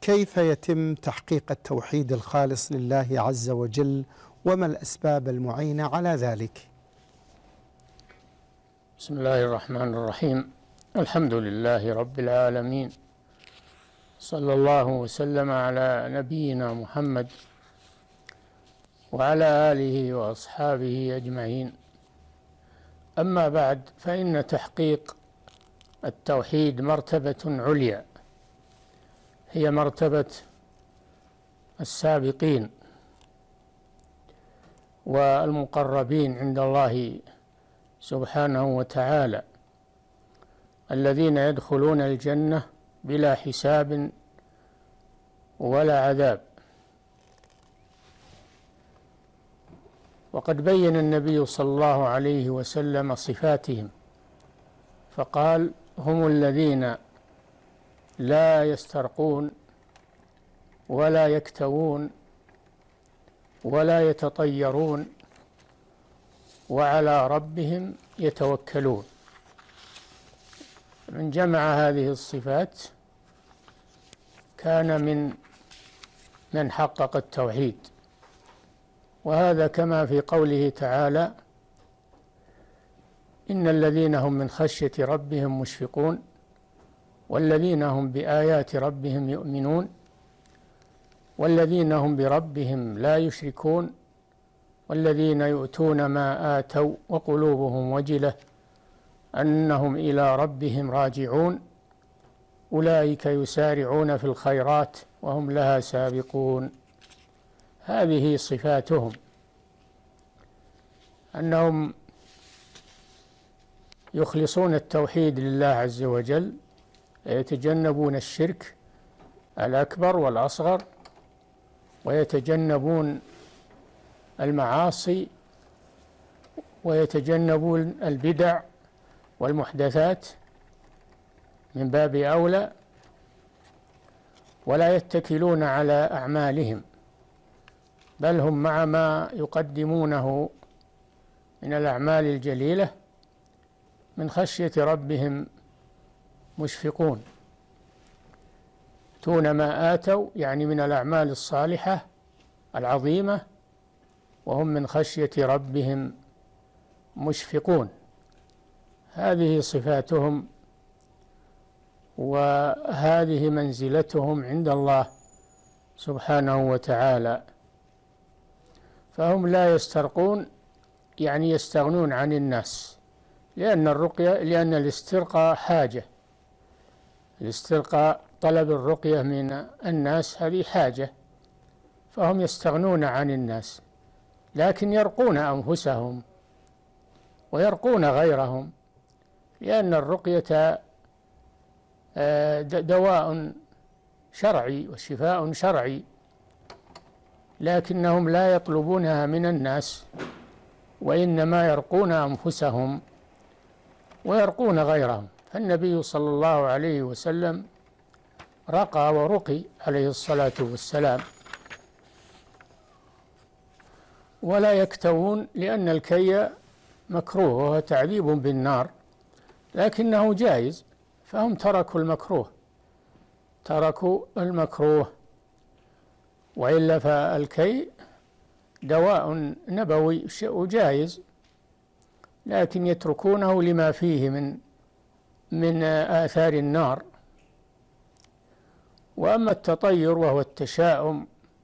كيف يتم تحقيق التوحيد الخالص لله عز وجل، وما الأسباب المعينة على ذلك؟ بسم الله الرحمن الرحيم. الحمد لله رب العالمين، صلى الله وسلم على نبينا محمد وعلى آله وأصحابه أجمعين. أما بعد، فإن تحقيق التوحيد مرتبة عليا، هي مرتبة السابقين والمقربين عند الله سبحانه وتعالى، الذين يدخلون الجنة بلا حساب ولا عذاب. وقد بين النبي صلى الله عليه وسلم صفاتهم فقال: هم الذين لا يسترقون ولا يكتوون ولا يتطيرون وعلى ربهم يتوكلون. من جمع هذه الصفات كان من حقق التوحيد، وهذا كما في قوله تعالى: إن الذين هم من خشية ربهم مشفقون والذين هم بآيات ربهم يؤمنون والذين هم بربهم لا يشركون والذين يؤتون ما آتوا وقلوبهم وجلة أنهم إلى ربهم راجعون أولئك يسارعون في الخيرات وهم لها سابقون. هذه صفاتهم، أنهم يخلصون التوحيد لله عز وجل، يتجنبون الشرك الأكبر والأصغر، ويتجنبون المعاصي، ويتجنبون البدع والمحدثات من باب أولى، ولا يتكلون على أعمالهم، بل هم مع ما يقدمونه من الأعمال الجليلة من خشية ربهم مشفقون، يؤتون ما آتوا يعني من الأعمال الصالحة العظيمة، وهم من خشية ربهم مشفقون. هذه صفاتهم، وهذه منزلتهم عند الله سبحانه وتعالى. فهم لا يسترقون يعني يستغنون عن الناس، لأن الاسترقاء حاجة، الاسترقاء طلب الرقية من الناس هذه حاجة، فهم يستغنون عن الناس، لكن يرقون أنفسهم ويرقون غيرهم، لأن الرقية دواء شرعي وشفاء شرعي، لكنهم لا يطلبونها من الناس، وإنما يرقون أنفسهم ويرقون غيرهم. فالنبي صلى الله عليه وسلم رقى ورقي عليه الصلاة والسلام. ولا يكتوون، لأن الكي مكروه وهو تعذيب بالنار، لكنه جائز، فهم تركوا المكروه، وإلا فالكي دواء نبوي وجائز، لكن يتركونه لما فيه من آثار النار. وأما التطير وهو التشاؤم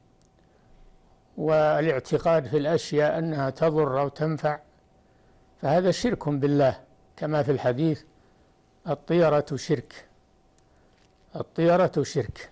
والاعتقاد في الأشياء أنها تضر أو تنفع، فهذا شرك بالله، كما في الحديث: الطيرة شرك.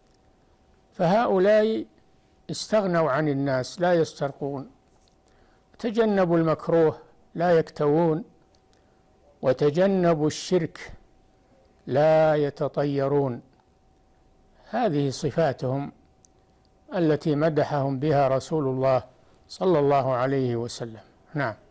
فهؤلاء استغنوا عن الناس، لا يسترقون، تجنبوا المكروه، لا يكتوون، وتجنبوا الشرك، لا يتطيرون. هذه صفاتهم التي مدحهم بها رسول الله صلى الله عليه وسلم. نعم.